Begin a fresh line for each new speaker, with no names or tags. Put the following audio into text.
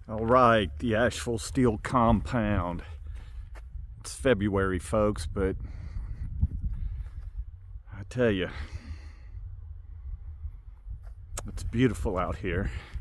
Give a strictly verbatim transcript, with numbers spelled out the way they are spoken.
All right, the Asheville Steel Compound. It's February, folks, but I tell you, it's beautiful out here.